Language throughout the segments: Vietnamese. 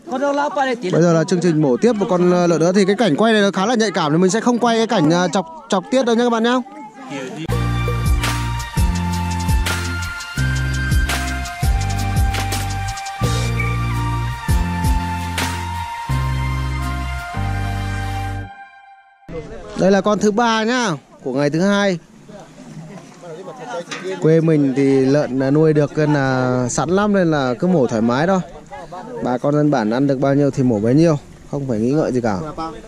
Bây giờ là chương trình mổ tiếp một con lợn nữa. Thì cái cảnh quay này nó khá là nhạy cảm, thì mình sẽ không quay cái cảnh chọc tiết đâu nhé các bạn nhé. Đây là con thứ 3 nhá, của ngày thứ 2. Quê mình thì lợn nuôi được là sẵn lắm nên là cứ mổ thoải mái thôi. Bà con dân bản ăn được bao nhiêu thì mổ bấy nhiêu, không phải nghĩ ngợi gì cả.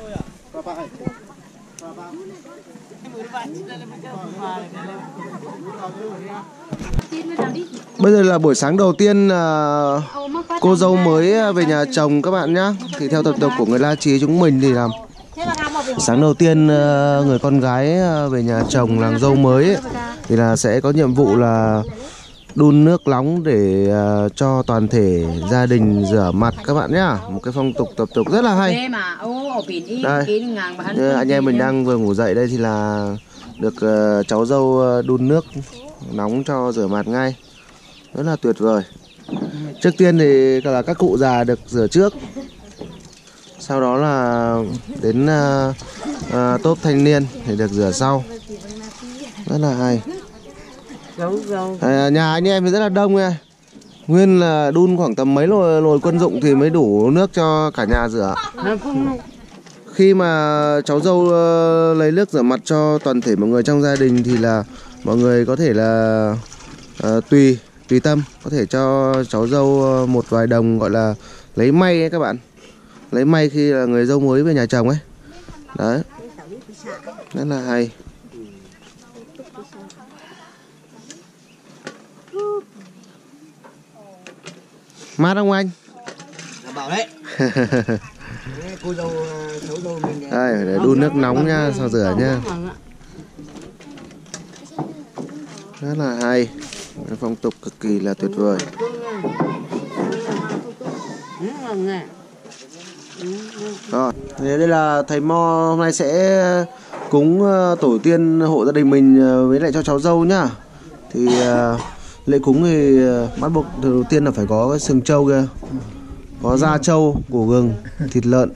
Bây giờ là buổi sáng đầu tiên cô dâu mới về nhà chồng các bạn nhá. Thì theo tập tục của người La Chí chúng mình thì làm sáng đầu tiên người con gái về nhà chồng làm dâu mới ấy, thì là sẽ có nhiệm vụ là đun nước nóng để cho toàn thể gia đình rửa mặt các bạn nhá. Một cái phong tục tập tục rất là hay. Đây, anh em mình đang vừa ngủ dậy đây thì là được cháu dâu đun nước nóng cho rửa mặt ngay. Rất là tuyệt vời. Trước tiên thì là các cụ già được rửa trước. Sau đó là đến tốp thanh niên thì được rửa sau. Rất là hay. Nhà anh em thì rất là đông nha. Nguyên là đun khoảng tầm mấy nồi quân dụng thì mới đủ nước cho cả nhà rửa. Khi mà cháu dâu lấy nước rửa mặt cho toàn thể mọi người trong gia đình thì là mọi người có thể là tùy tâm, có thể cho cháu dâu một vài đồng gọi là lấy may ấy các bạn. Lấy may khi là người dâu mới về nhà chồng ấy. Đấy. Rất là hay. Mát không anh? Bảo đấy. Cô dâu, cháu dâu mình đây, để đun nước nóng nha, sau rửa nha. Rất là hay. Phong tục cực kỳ là tuyệt vời. Rồi, đây là thầy Mo hôm nay sẽ cúng tổ tiên hộ gia đình mình với lại cho cháu dâu nhá. Thì lễ cúng thì bắt buộc đầu tiên là phải có cái sừng trâu kia, có da trâu, củ gừng, thịt lợn,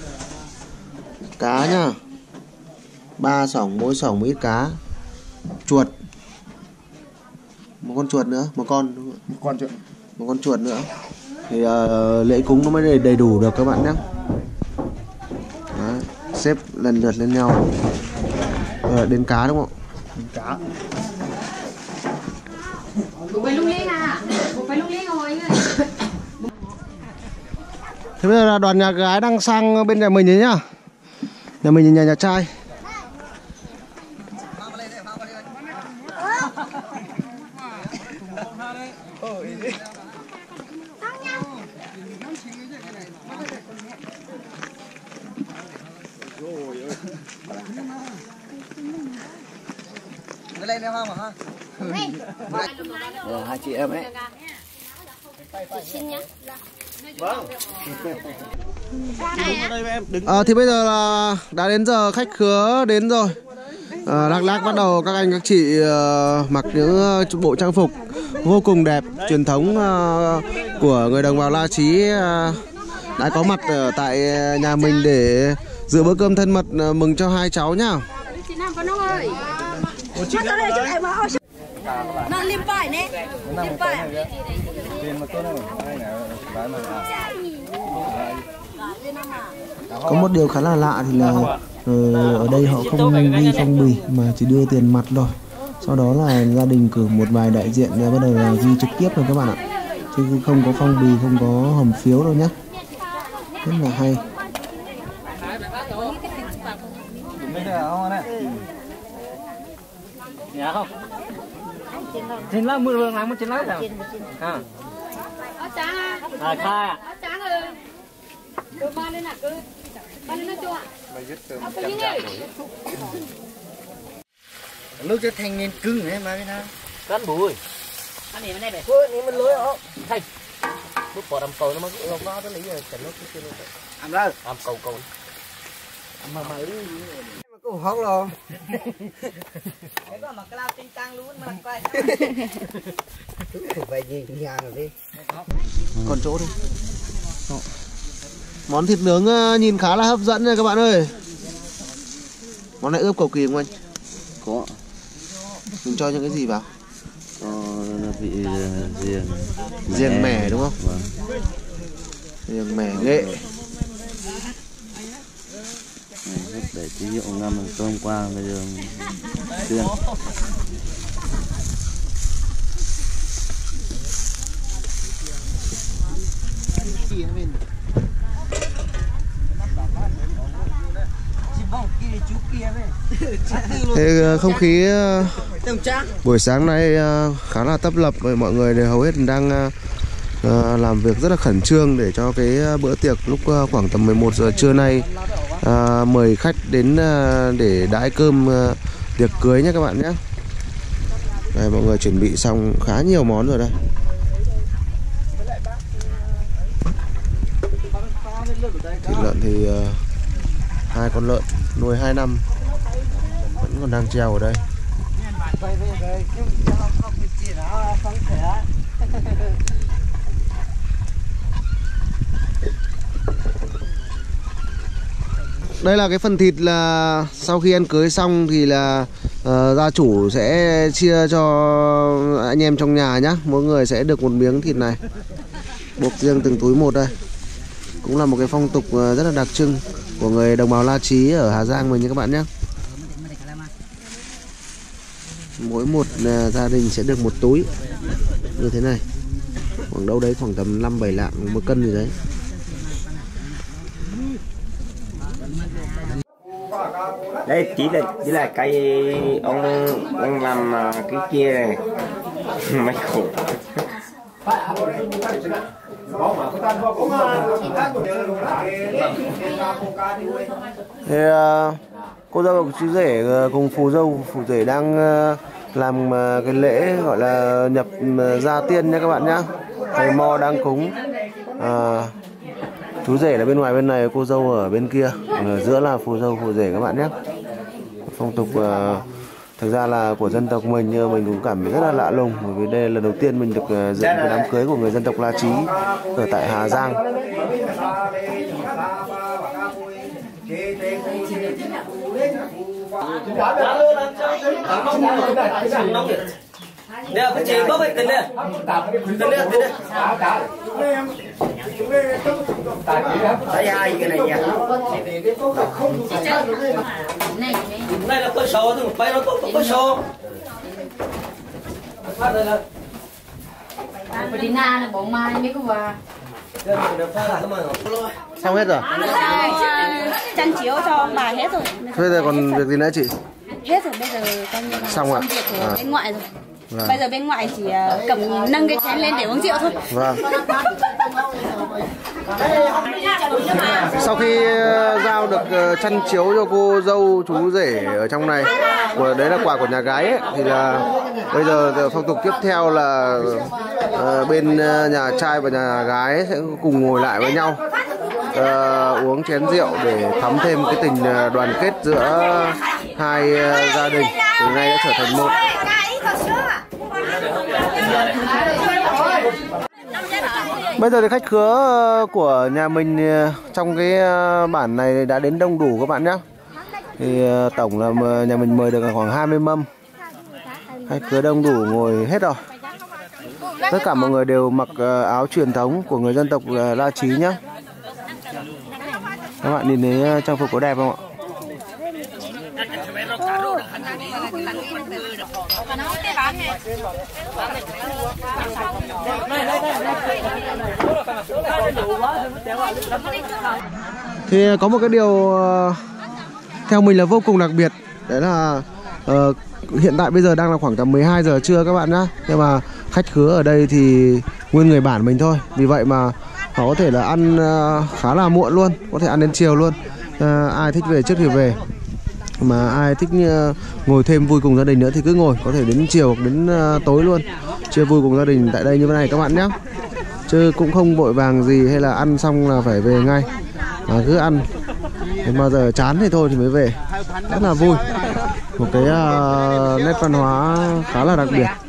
cá nhá, 3 xỏng, mỗi xỏng một ít cá, chuột, một con chuột nữa, một con chuột nữa. Thì lễ cúng nó mới đầy đủ được các bạn nhé. Đấy, xếp lần lượt lên nhau. Đến cá đúng không? cá. Thế bây giờ là đoàn nhà gái đang sang bên nhà mình đấy nhá. Nhà mình là nhà trai. Lên em không hả? Hai chị em ấy. Xin nhá. Vâng. Thì bây giờ là đã đến giờ khách khứa đến rồi. Lác đác bắt đầu các anh các chị mặc những bộ trang phục vô cùng đẹp truyền thống của người đồng bào La Chí đã có mặt ở tại nhà mình để dự bữa cơm thân mật mừng cho hai cháu nhá. Có một điều khá là lạ thì là ở đây họ không ghi phong bì mà chỉ đưa tiền mặt thôi. Sau đó là gia đình cử một vài đại diện để bắt đầu là ghi trực tiếp rồi các bạn ạ. Chứ không có phong bì, không có hòm phiếu đâu nhé. Rất là hay. Dạ không? Trên lá mưa vương làm trên lá nào? À. À khai à? Nước cho thanh niên cưng ấy mà cái nào? Cán bùi. Anh này bên đây này. Này mình lưới không? Thầy. Lúc bỏ đầm cầu nó mới lột nó tới lấy giờ chảy nước kia luôn. Ăn đâu? Ăn cầu. Mà cô hốt luôn. Cái có mà cái lao tinh tăng luôn mà quay. Về gì nhà rồi đi. Còn chỗ đi. Món thịt nướng nhìn khá là hấp dẫn nha các bạn ơi. Món này ướp cầu kỳ không anh? Có. Mình cho những cái gì vào? Vị riềng. Riềng mẻ đúng không? Vâng. Riềng mẻ nghệ. Để tí rượu ngâm hôm qua bây giờ chiên. Thế không khí buổi sáng nay khá là tấp lập, bởi mọi người đều hầu hết đang làm việc rất là khẩn trương để cho cái bữa tiệc lúc khoảng tầm 11 giờ trưa nay mời khách đến để đãi cơm tiệc cưới nhé các bạn nhé. Đây, mọi người chuẩn bị xong khá nhiều món rồi đây. Thịt lợn thì 2 con lợn nuôi 2 năm vẫn còn đang treo ở đây. Đây là cái phần thịt là sau khi ăn cưới xong thì là gia chủ sẽ chia cho anh em trong nhà nhá. Mỗi người sẽ được một miếng thịt này, buộc riêng từng túi một đây. Cũng là một cái phong tục rất là đặc trưng của người đồng bào La Chí ở Hà Giang mình nha các bạn nhé. Mỗi một gia đình sẽ được một túi như thế này, khoảng đâu đấy khoảng tầm 5-7 lạng, 1 cân gì đấy. Đây chỉ là cây ông làm cái kia này. Mấy khổ. Thì cô dâu và chú rể cùng phù dâu phù rể đang làm cái lễ gọi là nhập gia tiên nha các bạn nhá. Thầy mo đang cúng, chú rể là bên ngoài bên này, cô dâu ở bên kia, ở giữa là phù dâu phù rể các bạn nhé. Phong tục thực ra là của dân tộc mình, nhưng mình cũng cảm thấy rất là lạ lùng, bởi vì đây là lần đầu tiên mình được dự cái đám cưới của người dân tộc La Chí ở tại Hà Giang. Nè, cái chế bốc ấy, tính nè. Thấy hai cái này nha. Này là có số thôi, phải nó có số. Đi na là bọn mai mấy cái quà. Xong hết rồi. Chăn chiếu cho ông bà hết rồi. Bây giờ còn việc gì nữa chị? Hết rồi, bây giờ coi như là xong việc của bên ngoại rồi. Vâng. Bây giờ bên ngoại chỉ cầm nâng cái chén lên để uống rượu thôi. Vâng. Sau khi giao được chăn chiếu cho cô dâu chú rể ở trong này, đấy là quà của nhà gái ấy, thì là bây giờ phong tục tiếp theo là bên nhà trai và nhà gái sẽ cùng ngồi lại với nhau uống chén rượu để thắm thêm cái tình đoàn kết giữa hai gia đình, từ nay đã trở thành một. Bây giờ thì khách khứa của nhà mình trong cái bản này đã đến đông đủ các bạn nhé. Thì tổng là nhà mình mời được khoảng 20 mâm. Khách khứa đông đủ ngồi hết rồi. Tất cả mọi người đều mặc áo truyền thống của người dân tộc La Chí nhé. Các bạn nhìn thấy trang phục có đẹp không ạ? Thì có một cái điều theo mình là vô cùng đặc biệt, đấy là hiện tại bây giờ đang là khoảng tầm 12 giờ trưa các bạn nhá. Nhưng mà khách khứa ở đây thì nguyên người bản mình thôi, vì vậy mà họ có thể là ăn khá là muộn luôn, có thể ăn đến chiều luôn. Ai thích về trước thì về, mà ai thích ngồi thêm vui cùng gia đình nữa thì cứ ngồi, có thể đến chiều hoặc đến tối luôn, chia vui cùng gia đình tại đây như thế này các bạn nhé. Chứ cũng không vội vàng gì hay là ăn xong là phải về ngay, mà cứ ăn đến bao giờ chán thì thôi thì mới về. Rất là vui, một cái nét văn hóa khá là đặc biệt.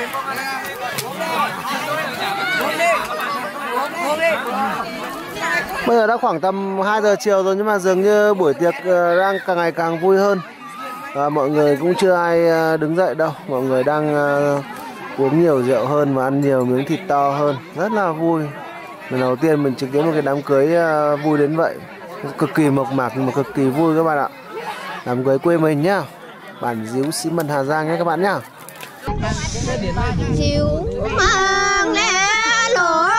Bây giờ đã khoảng tầm 2 giờ chiều rồi, nhưng mà dường như buổi tiệc đang càng ngày càng vui hơn. Mọi người cũng chưa ai đứng dậy đâu. Mọi người đang uống nhiều rượu hơn và ăn nhiều miếng thịt to hơn. Rất là vui. Lần đầu tiên mình chứng kiến một cái đám cưới vui đến vậy. Cực kỳ mộc mạc nhưng mà cực kỳ vui các bạn ạ. Đám cưới quê mình nhá. Bản Díu Xí Mần Hà Giang nhé các bạn nhá. Chiều mang lẽ lúa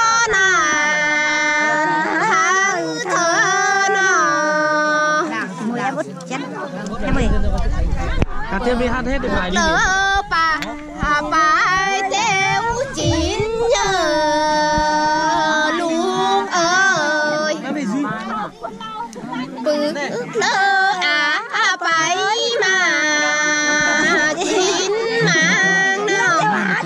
hát thêm đi, hát hết đi bài đi. Phải theo chín nhờ luôn ơi. Bự lơ phải mà chín mang nào.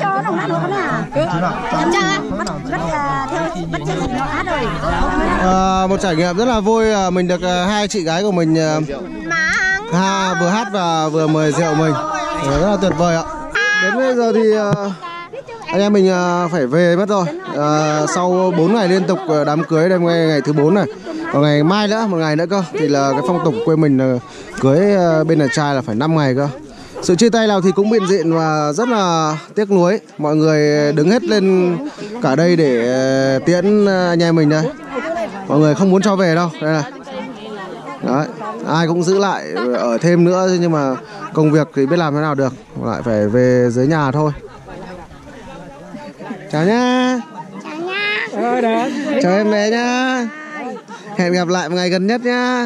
Một trải nghiệm rất là vui. Mình được hai chị gái của mình vừa hát và vừa mời rượu mình, rất là tuyệt vời ạ. Đến bây giờ thì anh em mình phải về mất rồi. Sau 4 ngày liên tục đám cưới, đêm ngày thứ 4 này, còn ngày mai nữa, một ngày nữa cơ, thì là cái phong tục quê mình cưới bên nhà trai là phải 5 ngày cơ. Sự chia tay nào thì cũng biện diện và rất là tiếc nuối. Mọi người đứng hết lên cả đây để tiễn anh em mình đây. Mọi người không muốn cho về đâu. Đây này. Đấy, ai cũng giữ lại ở thêm nữa, nhưng mà công việc thì biết làm thế nào được, lại phải về dưới nhà thôi. Chào nhá. Chào nha. Chào em bé nhá. Hẹn gặp lại một ngày gần nhất nhá.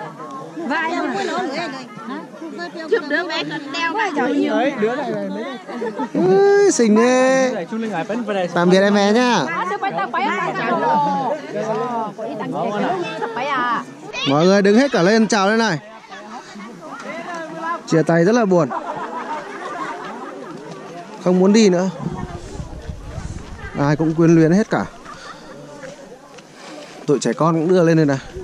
Xinh thế. Tạm biệt em bé nhá. Mọi người đứng hết cả lên chào lên này. Chia tay rất là buồn. Không muốn đi nữa. Ai cũng quyến luyến hết cả. Tụi trẻ con cũng đưa lên đây này.